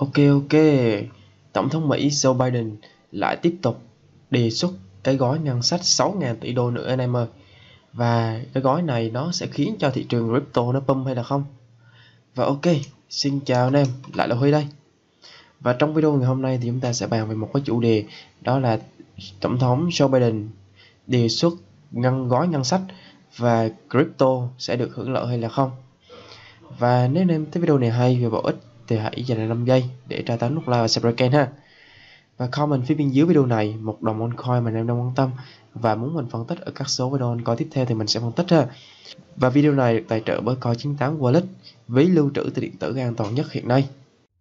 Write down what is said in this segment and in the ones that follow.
Ok, Tổng thống Mỹ Joe Biden lại tiếp tục đề xuất cái gói ngân sách 6.000 tỷ đô nữa anh em ơi. Và cái gói này nó sẽ khiến cho thị trường crypto nó pump hay là không? Và ok, xin chào anh em, lại là Huy đây. Và trong video ngày hôm nay thì chúng ta sẽ bàn về một cái chủ đề, đó là Tổng thống Joe Biden đề xuất gói ngân sách và crypto sẽ được hưởng lợi hay là không. Và nếu anh em thấy video này hay và bổ ích thì hãy dành 5 giây để tra tấn nút like và subscribe kênh ha. Và comment phía bên dưới video này một đồng altcoin mà anh em đang quan tâm và muốn mình phân tích ở các số video altcoin tiếp theo thì mình sẽ phân tích ha. Và video này được tài trợ bởi Coin98 Wallet, ví lưu trữ tiền điện tử an toàn nhất hiện nay.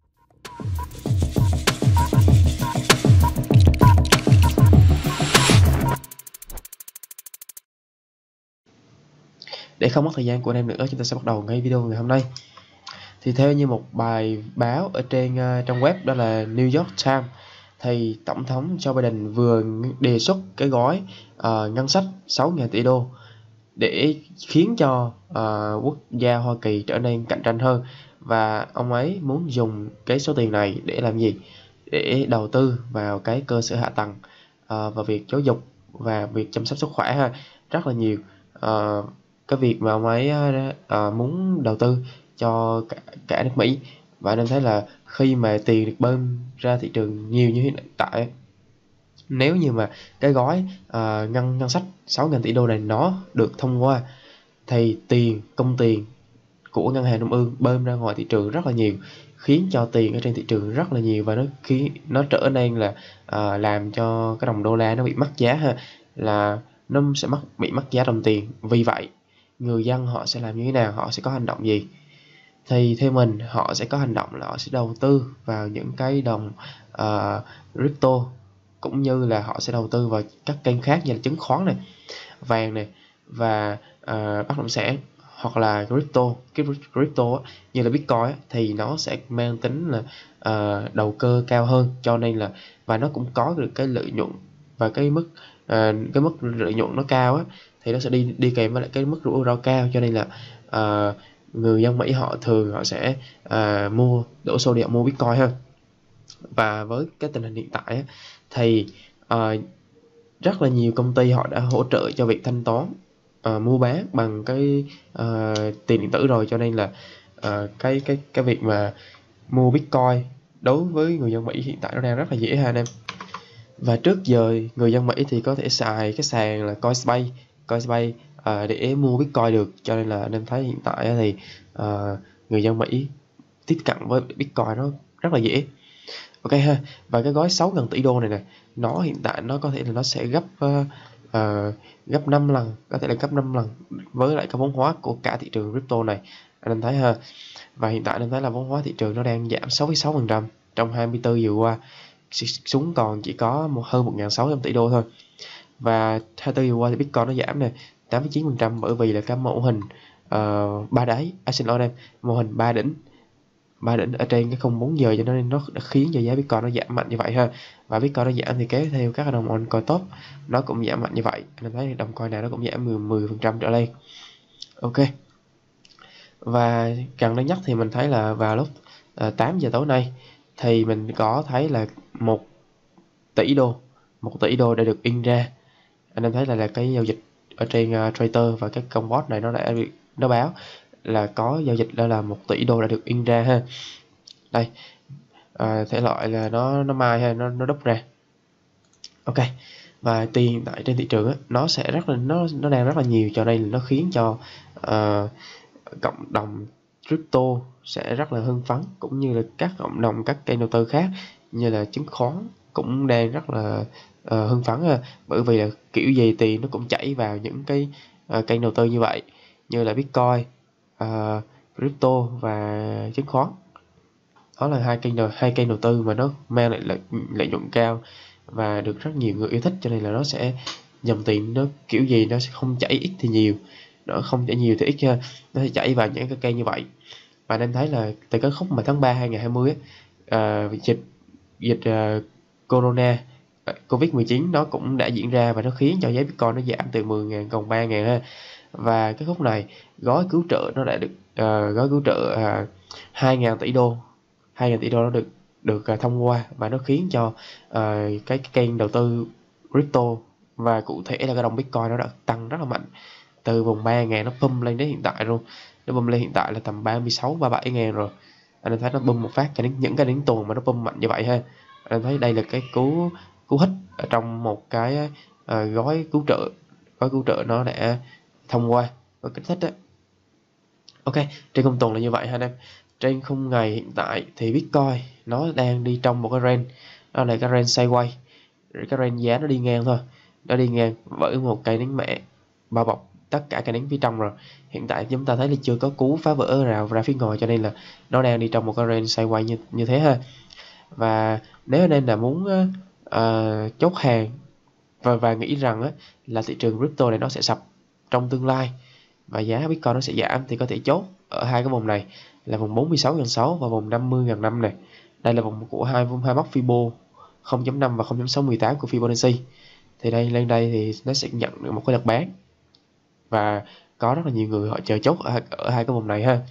Để không mất thời gian của anh em nữa, chúng ta sẽ bắt đầu ngay video ngày hôm nay. Thì theo như một bài báo ở trên trang web đó là New York Times, thì Tổng thống Joe Biden vừa đề xuất cái gói ngân sách 6.000 tỷ đô để khiến cho quốc gia Hoa Kỳ trở nên cạnh tranh hơn. Và ông ấy muốn dùng cái số tiền này để làm gì? Để đầu tư vào cái cơ sở hạ tầng và việc giáo dục và việc chăm sóc sức khỏe ha, rất là nhiều. Cái việc mà ông ấy muốn đầu tư cho cả nước Mỹ. Và anh thấy là khi mà tiền được bơm ra thị trường nhiều như hiện tại, nếu như mà cái gói ngân sách 6.000 tỷ đô này nó được thông qua thì công tiền của ngân hàng trung ương bơm ra ngoài thị trường rất là nhiều, khiến cho tiền ở trên thị trường rất là nhiều, và nó trở nên là làm cho cái đồng đô la nó bị mất giá ha, là nó sẽ bị mất giá đồng tiền. Vì vậy người dân họ sẽ làm như thế nào, họ sẽ có hành động gì? Thì theo mình, họ sẽ có hành động là họ sẽ đầu tư vào những cái đồng crypto, cũng như là họ sẽ đầu tư vào các kênh khác như là chứng khoán này, vàng này và bất động sản, hoặc là crypto như là Bitcoin thì nó sẽ mang tính là đầu cơ cao hơn, cho nên là và nó cũng có được cái lợi nhuận, và cái mức lợi nhuận nó cao á, thì nó sẽ đi kèm với lại cái mức rủi ro cao, cho nên là người dân Mỹ họ sẽ đổ xô đi mua Bitcoin ha. Và với cái tình hình hiện tại á, thì rất là nhiều công ty họ đã hỗ trợ cho việc thanh toán mua bán bằng cái tiền điện tử rồi, cho nên là cái việc mà mua Bitcoin đối với người dân Mỹ hiện tại nó đang rất là dễ ha anh em. Và trước giờ người dân Mỹ thì có thể xài cái sàn là Coinbase để mua Bitcoin được, cho nên là anh em thấy hiện tại thì người dân Mỹ tiếp cận với Bitcoin nó rất là dễ. Ok ha. Và cái gói 6.000 tỷ đô này nó hiện tại nó có thể là nó sẽ gấp 5 lần, có thể là gấp 5 lần với lại cái vốn hóa của cả thị trường crypto này, anh em thấy ha. Và hiện tại anh em thấy là vốn hóa thị trường nó đang giảm 6,6% trong 24 giờ qua, xuống còn chỉ có hơn 1.600 tỷ đô thôi. Và 24 giờ qua thì Bitcoin nó giảm này 8,9%, bởi vì là cái mẫu hình ba đáy, xin lỗi em, mô hình ba đỉnh ở trên cái khung 4 giờ, cho nên nó đã khiến cho giá Bitcoin nó giảm mạnh như vậy ha. Và Bitcoin nó giảm thì kéo theo các đồng altcoin top nó cũng giảm mạnh như vậy, anh thấy đồng coin nào nó cũng giảm 10% trở lên. Ok. Và gần đây nhất thì mình thấy là vào lúc 8 giờ tối nay thì mình có thấy là 1 tỷ đô đã được in ra. Anh em thấy là cái giao dịch ở trên Trader và các con bot này nó báo là có giao dịch đó là 1 tỷ đô đã được in ra ha. Đây, thể loại là nó mai ha, nó đúc ra. Ok. Và tiền tại trên thị trường á, nó sẽ nó đang rất là nhiều, cho nên là nó khiến cho cộng đồng crypto sẽ rất là hưng phấn, cũng như là các cộng đồng, các kênh đầu tư khác như là chứng khoán cũng đang rất là hưng phấn ha. Bởi vì là kiểu gì tiền nó cũng chảy vào những cái kênh đầu tư như vậy, như là Bitcoin, crypto và chứng khoán. Đó là hai kênh đầu tư mà nó mang lại lợi nhuận cao và được rất nhiều người yêu thích, cho nên là nó sẽ dòng tiền nó kiểu gì nó sẽ không chảy ít thì nhiều, nó không chảy nhiều thì ít ha, nó sẽ chảy vào những cái kênh như vậy. Và nên thấy là từ cái khúc mà tháng 3 2020 dịch corona Covid-19 nó cũng đã diễn ra, và nó khiến cho giá Bitcoin nó giảm từ 10.000 còn 3.000 ha. Và cái khúc này gói cứu trợ nó đã được gói cứu trợ 2.000 tỷ đô nó được được thông qua, và nó khiến cho cái kênh đầu tư crypto và cụ thể là cái đồng Bitcoin nó đã tăng rất là mạnh từ vùng 3.000 nó pump lên đến hiện tại luôn. Nó pump lên hiện tại là tầm 36-37.000 rồi. Anh thấy nó bơm một phát những cái đến tuần mà nó bơm mạnh như vậy ha. Anh thấy đây là cái cú hích ở trong một cái gói cứu trợ nó đã thông qua, gói kích thích đó. Ok, trên khung tuần là như vậy ha anh em. Trên khung ngày hiện tại thì Bitcoin nó đang đi trong một cái range, đó là cái range sideways, cái range giá nó đi ngang thôi, nó đi ngang với một cây nến mẹ bao bọc tất cả cây nến phía trong rồi. Hiện tại chúng ta thấy là chưa có cú phá vỡ rào ra phía ngoài, cho nên là nó đang đi trong một cái range sideways như thế ha. Và nếu anh em là muốn chốt hàng và nghĩ rằng là thị trường crypto này nó sẽ sập trong tương lai và giá Bitcoin nó sẽ giảm, thì có thể chốt ở hai cái vùng này là vùng 46.600 và vùng 50.500 này. Đây là vùng của hai mốc Fibo 0.5 và 0.618 của Fibonacci. Thì đây lên đây thì nó sẽ nhận được một cái đợt bán, và có rất là nhiều người họ chờ chốt ở hai cái vùng này ha.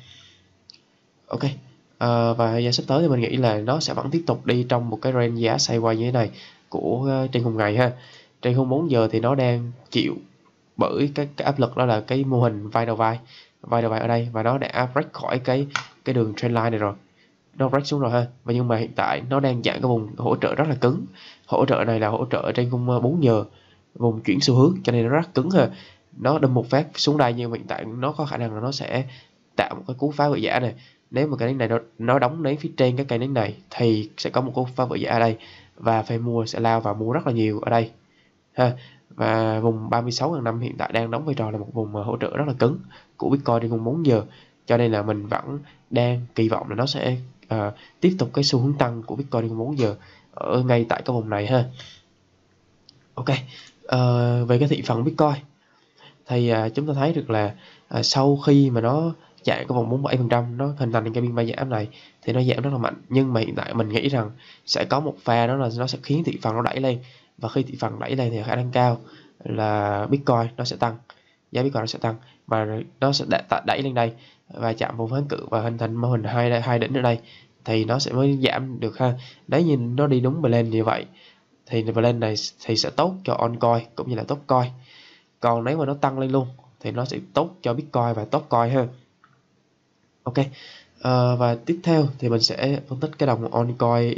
Ok, và giá sắp tới thì mình nghĩ là nó sẽ vẫn tiếp tục đi trong một cái range giá sideways như thế này của trên khung ngày ha. Trên khung 4 giờ thì nó đang chịu bởi cái áp lực, đó là cái mô hình vai đầu vai ở đây, và nó đã break khỏi cái đường trendline này rồi, nó break xuống rồi ha. Và nhưng mà hiện tại nó đang chạm cái vùng hỗ trợ rất là cứng. Hỗ trợ này là hỗ trợ trên khung 4 giờ, vùng chuyển xu hướng, cho nên nó rất cứng ha. Nó đâm một phát xuống đây, nhưng hiện tại nó có khả năng là nó sẽ tạo một cái cú phá vỡ giá này. Nếu mà cái nến này nó đóng đến phía trên cái cây nến này thì sẽ có một cú phá vỡ giá ở đây, và phe mua sẽ lao vào mua rất là nhiều ở đây ha. Và vùng 36.500 hiện tại đang đóng vai trò là một vùng hỗ trợ rất là cứng của Bitcoin trên khung 4 giờ, cho nên là mình vẫn đang kỳ vọng là nó sẽ tiếp tục cái xu hướng tăng của Bitcoin trên khung 4 giờ ở ngay tại cái vùng này ha. Ok, về cái thị phần Bitcoin thì chúng ta thấy được là sau khi mà nó chạm cái vòng 47%, nó hình thành cái biên ba giảm này thì nó giảm rất là mạnh. Nhưng mà hiện tại mình nghĩ rằng sẽ có một pha, đó là nó sẽ khiến thị phần nó đẩy lên, và khi thị phần đẩy lên thì khả năng cao là Bitcoin nó sẽ tăng, giá Bitcoin nó sẽ tăng, và nó sẽ đẩy lên đây và chạm vùng kháng cự và hình thành mô hình hai đỉnh ở đây, thì nó sẽ mới giảm được ha. Nếu như nó đi đúng blend như vậy thì blend này thì sẽ tốt cho oncoin cũng như là top coin. Còn nếu mà nó tăng lên luôn thì nó sẽ tốt cho Bitcoin và top coin ha. Ok, và tiếp theo thì mình sẽ phân tích cái đồng oncoin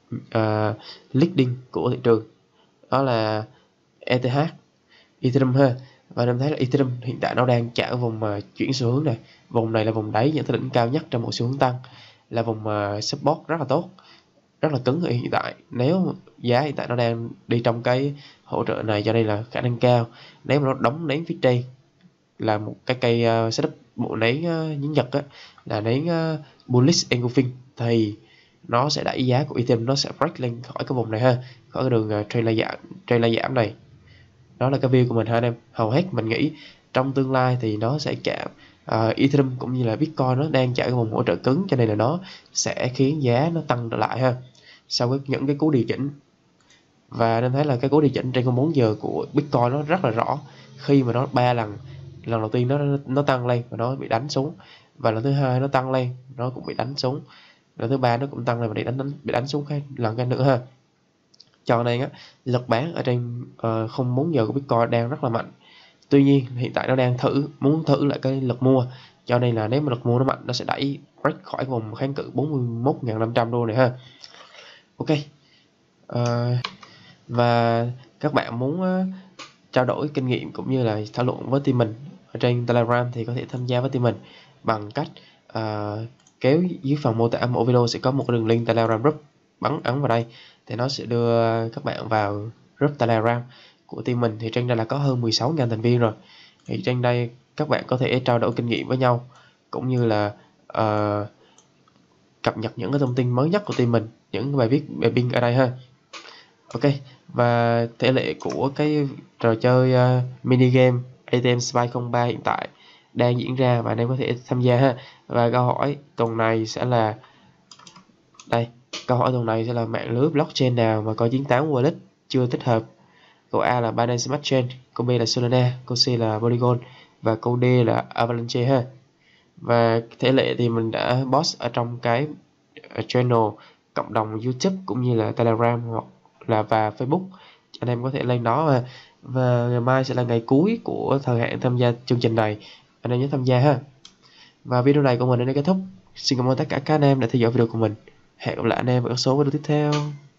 leading của thị trường, đó là ETH, Ethereum ha. Và em thấy là Ethereum hiện tại nó đang chạm vùng chuyển xu hướng này. Vùng này là vùng đáy những cái đỉnh cao nhất trong một xu hướng tăng, là vùng support rất là tốt, rất là cứng ở hiện tại. Nếu giá hiện tại nó đang đi trong cái hỗ trợ này, cho nên là khả năng cao nếu mà nó đóng nến phía trên là một cái cây setup bộ nến nhấn Nhật là nến bullish engulfing, thì nó sẽ đẩy giá của Ethereum nó sẽ break lên khỏi cái vùng này ha, khỏi cái đường trend giảm này. Đó là cái view của mình ha anh em. Hầu hết mình nghĩ trong tương lai thì nó sẽ chạm Ethereum cũng như là Bitcoin nó đang chạm cái vùng hỗ trợ cứng, cho nên là nó sẽ khiến giá nó tăng trở lại ha sau những cái cú điều chỉnh. Và nên thấy là cái cú điều chỉnh trên 4 giờ của Bitcoin nó rất là rõ, khi mà nó 3 lần đầu tiên nó tăng lên và nó bị đánh xuống, và lần thứ hai nó tăng lên nó cũng bị đánh xuống, lần thứ ba nó cũng tăng lên và bị đánh xuống cái lần cái nữa ha. Cho nên lực bán ở trên khung 4 giờ của Bitcoin đang rất là mạnh. Tuy nhiên hiện tại nó đang muốn thử lại cái lực mua, cho nên là nếu mà lực mua nó mạnh, nó sẽ đẩy break khỏi vùng kháng cự 41.500 đô này ha. Ok, và các bạn muốn trao đổi kinh nghiệm cũng như là thảo luận với team mình ở trên Telegram thì có thể tham gia với team mình bằng cách kéo dưới phần mô tả mỗi video sẽ có một đường link Telegram group, ấn vào đây thì nó sẽ đưa các bạn vào group Telegram của team mình. Thì trên đây là có hơn 16.000 thành viên rồi, thì trên đây các bạn có thể trao đổi kinh nghiệm với nhau cũng như là cập nhật những cái thông tin mới nhất của team mình, những bài viết về pin ở đây ha. Ok, và thể lệ của cái trò chơi mini game ATM Spy 03 hiện tại đang diễn ra và anh em có thể tham gia ha. Và câu hỏi tuần này sẽ là mạng lưới blockchain nào mà có 98 wallet chưa tích hợp. Câu A là Binance Smart Chain, câu B là Solana, câu C là Polygon và câu D là Avalanche ha. Và thể lệ thì mình đã post ở trong cái channel cộng đồng YouTube cũng như là Telegram hoặc là và Facebook. Anh em có thể lên đó, và ngày mai sẽ là ngày cuối của thời hạn tham gia chương trình này, anh em nhớ tham gia ha. Và video này của mình đến đây kết thúc. Xin cảm ơn tất cả các anh em đã theo dõi video của mình. Hẹn gặp lại anh em ở số video tiếp theo.